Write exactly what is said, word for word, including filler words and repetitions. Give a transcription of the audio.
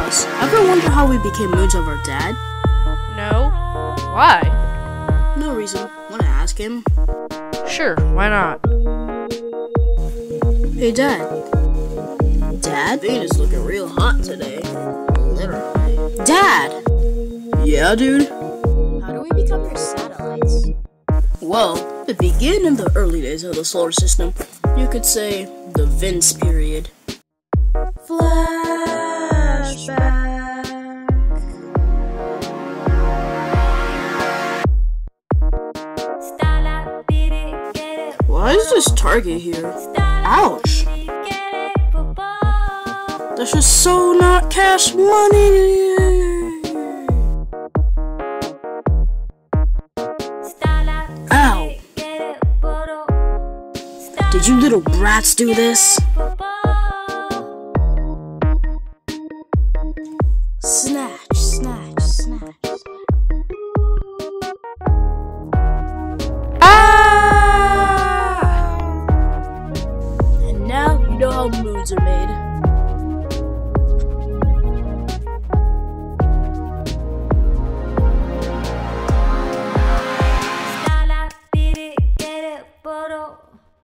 Deimos. Ever wonder how we became moons of our dad? No. Why? No reason. Wanna ask him? Sure, why not? Hey, Dad. Dad? Venus looking real hot today. Literally. Dad! Yeah, dude? How do we become your satellites? Well, it began in the early days of the solar system. You could say the Vince period. Flashback. Why is this target here? Ouch! That's just so not cash money! Ow! Did you little brats do this? Snatch!